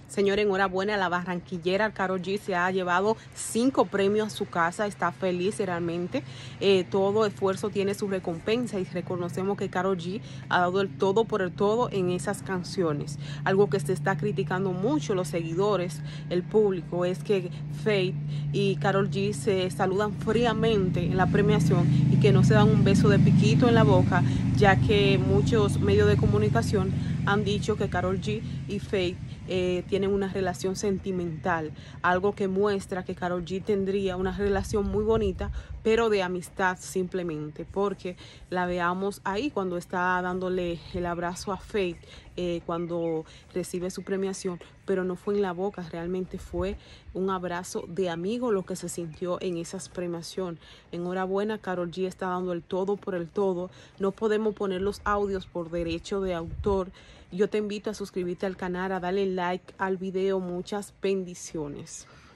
Señor, enhorabuena, la barranquillera Karol G se ha llevado 5 premios a su casa, está feliz realmente. Todo esfuerzo tiene su recompensa y reconocemos que Karol G ha dado el todo por el todo en esas canciones. Algo que se está criticando mucho los seguidores, el público, es que Faith y Karol G se saludan fríamente en la premiación y que no se dan un beso de piquito en la boca, ya que muchos medios de comunicación han dicho que Karol G y Faith tienen una relación sentimental, algo que muestra que Karol G tendría una relación muy bonita, pero de amistad simplemente, porque la veamos ahí cuando está dándole el abrazo a Faith, cuando recibe su premiación, pero no fue en la boca, realmente fue un abrazo de amigo lo que se sintió en esas premiación. Enhorabuena, Karol G está dando el todo por el todo. No podemos poner los audios por derecho de autor. Yo te invito a suscribirte al canal, a darle like al video. Muchas bendiciones.